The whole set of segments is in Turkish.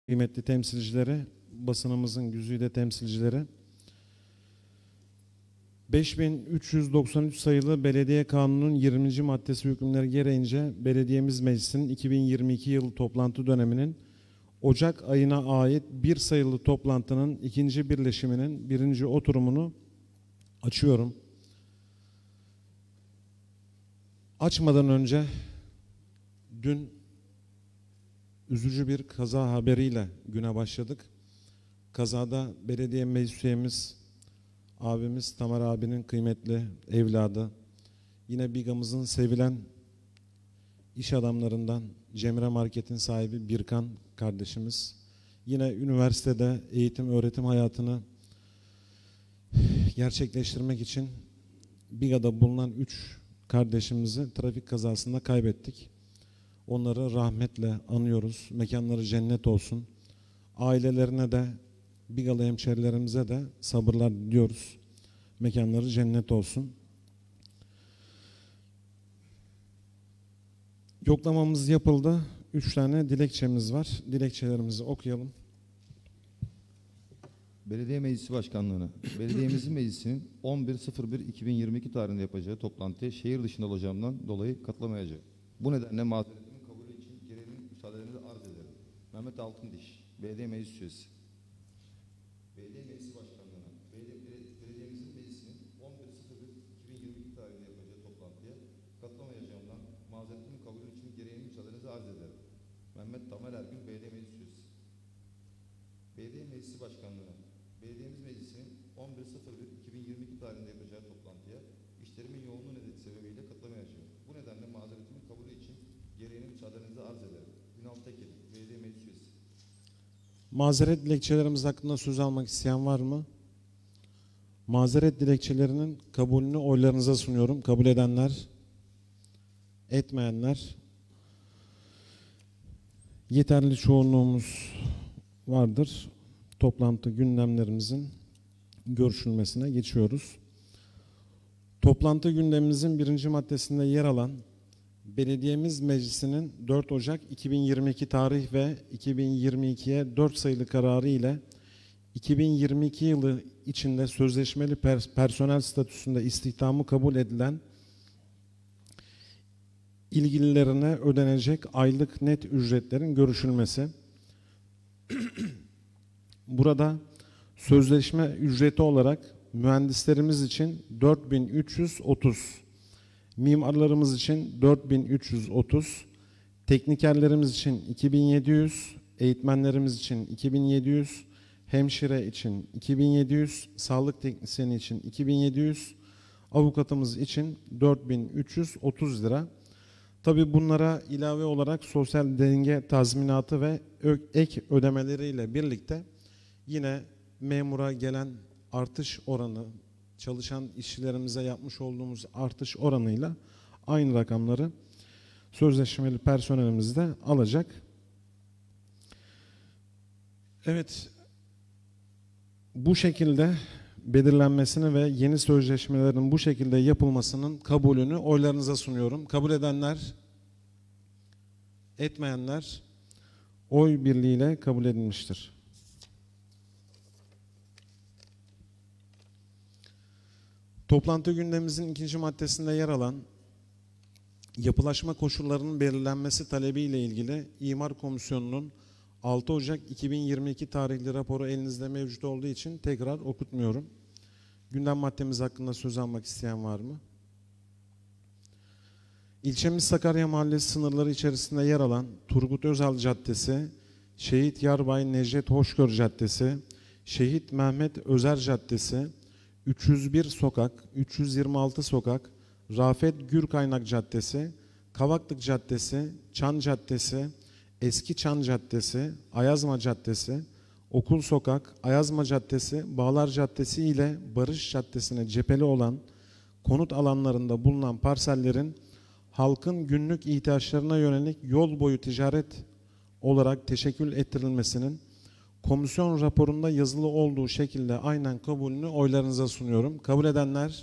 Kıymetli temsilcileri, basınımızın güzide temsilcileri, 5393 sayılı Belediye Kanunu'nun 20. maddesi hükümleri gereğince Belediyemiz Meclisi'nin 2022 yılı toplantı döneminin Ocak ayına ait bir sayılı toplantının ikinci birleşiminin birinci oturumunu açıyorum. Açmadan önce dün üzücü bir kaza haberiyle güne başladık. Kazada belediye meclis üyemiz, abimiz Tamer abinin kıymetli evladı, yine Bigamızın sevilen iş adamlarından Cemre Market'in sahibi Birkan kardeşimiz, yine üniversitede eğitim öğretim hayatını gerçekleştirmek için Biga'da bulunan 3 kardeşimizi trafik kazasında kaybettik. Onları rahmetle anıyoruz. Mekanları cennet olsun. Ailelerine de, Bigalı hemşerilerimize de sabırlar diliyoruz. Mekanları cennet olsun. Yoklamamız yapıldı. 3 tane dilekçemiz var. Dilekçelerimizi okuyalım. Belediye Meclisi Başkanlığı'na, Belediyemizin meclisinin 11.01.2022 tarihinde yapacağı toplantıya şehir dışında olacağımdan dolayı katılamayacağım. Bu nedenle mazeretimin kabulü için gereğini müsaadelerinizi arz ederim. Mehmet Altındiş, Belediye Meclis Üyesi. Belediye Meclisi Başkanlığı'na, Belediyemizin meclisinin 11.01.2022 tarihinde yapacağı toplantıya katılamayacağımdan mazeretimin kabulü için gereğini müsaadelerinizi arz ederim. Mehmet Tamer Ergün, Belediye Meclis Üyesi. Belediye Meclisi Başkanlığı'na, Belediyemiz Meclisi'nin 11.01.2022 tarihinde yapacağı toplantıya işlerimin yoğunluğu sebebiyle katılamayacağım. Bu nedenle mazeretimin kabulü için gereğini müsaadenizle arz ederim. Ünal Tekin, Belediye Meclis Üyesi. Mazeret dilekçelerimiz hakkında söz almak isteyen var mı? Mazeret dilekçelerinin kabulünü oylarınıza sunuyorum. Kabul edenler, etmeyenler, yeterli çoğunluğumuz vardır. Toplantı gündemlerimizin görüşülmesine geçiyoruz. Toplantı gündemimizin birinci maddesinde yer alan Belediyemiz Meclisi'nin 4 Ocak 2022 tarih ve 2022'ye 4 sayılı kararı ile 2022 yılı içinde sözleşmeli personel statüsünde istihdamı kabul edilen ilgililerine ödenecek aylık net ücretlerin görüşülmesi. Burada sözleşme ücreti olarak mühendislerimiz için 4330, mimarlarımız için 4330, teknikerlerimiz için 2700, eğitmenlerimiz için 2700, hemşire için 2700, sağlık teknisyeni için 2700, avukatımız için 4330 lira. Tabii bunlara ilave olarak sosyal denge tazminatı ve ek ödemeleriyle birlikte yine memura gelen artış oranı, çalışan işçilerimize yapmış olduğumuz artış oranıyla aynı rakamları sözleşmeli personelimiz de alacak. Evet, bu şekilde belirlenmesini ve yeni sözleşmelerin bu şekilde yapılmasının kabulünü oylarınıza sunuyorum. Kabul edenler, etmeyenler oy birliğiyle kabul edilmiştir. Toplantı gündemimizin ikinci maddesinde yer alan yapılaşma koşullarının belirlenmesi talebiyle ilgili İmar Komisyonu'nun 6 Ocak 2022 tarihli raporu elinizde mevcut olduğu için tekrar okutmuyorum. Gündem maddemiz hakkında söz almak isteyen var mı? İlçemiz Sakarya Mahallesi sınırları içerisinde yer alan Turgut Özal Caddesi, Şehit Yarbay Necdet Hoşgör Caddesi, Şehit Mehmet Özer Caddesi, 301 Sokak, 326 Sokak, Rafet Gürkaynak Caddesi, Kavaklık Caddesi, Çan Caddesi, Eski Çan Caddesi, Ayazma Caddesi, Okul Sokak, Ayazma Caddesi, Bağlar Caddesi ile Barış Caddesi'ne cepheli olan konut alanlarında bulunan parsellerin halkın günlük ihtiyaçlarına yönelik yol boyu ticaret olarak teşekkül ettirilmesinin komisyon raporunda yazılı olduğu şekilde aynen kabulünü oylarınıza sunuyorum. Kabul edenler,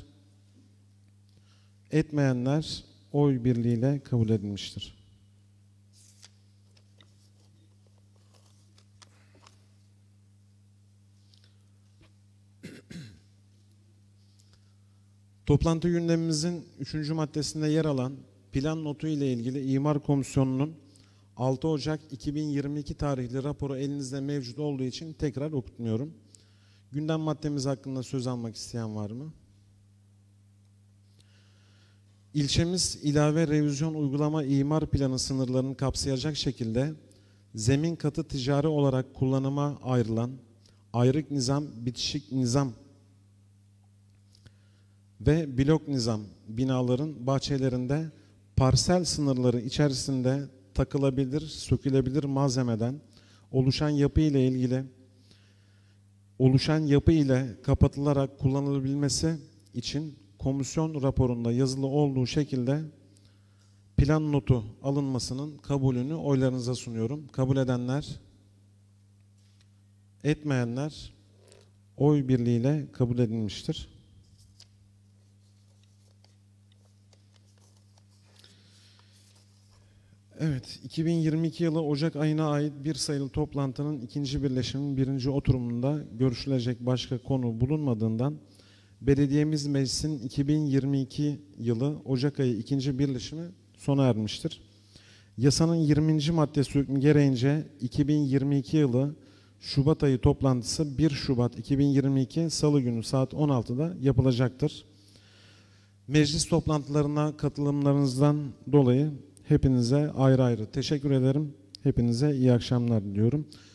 etmeyenler oy birliğiyle kabul edilmiştir. Toplantı gündemimizin 3. maddesinde yer alan plan notu ile ilgili İmar Komisyonu'nun 6 Ocak 2022 tarihli raporu elinizde mevcut olduğu için tekrar okutmuyorum. Gündem maddemiz hakkında söz almak isteyen var mı? İlçemiz ilave revizyon uygulama imar planı sınırlarını kapsayacak şekilde zemin katı ticari olarak kullanıma ayrılan ayrık nizam, bitişik nizam ve blok nizam binaların bahçelerinde parsel sınırları içerisinde takılabilir, sökülebilir malzemeden oluşan yapı ile kapatılarak kullanılabilmesi için komisyon raporunda yazılı olduğu şekilde plan notu alınmasının kabulünü oylarınıza sunuyorum. Kabul edenler, etmeyenler oy birliğiyle kabul edilmiştir. Evet, 2022 yılı Ocak ayına ait bir sayılı toplantının ikinci birleşimin birinci oturumunda görüşülecek başka konu bulunmadığından belediyemiz meclisin 2022 yılı Ocak ayı ikinci birleşimi sona ermiştir. Yasanın 20. maddesi hükmü gereğince 2022 yılı Şubat ayı toplantısı 1 Şubat 2022 Salı günü saat 16'da yapılacaktır. Meclis toplantılarına katılımlarınızdan dolayı hepinize ayrı ayrı teşekkür ederim. Hepinize iyi akşamlar diliyorum.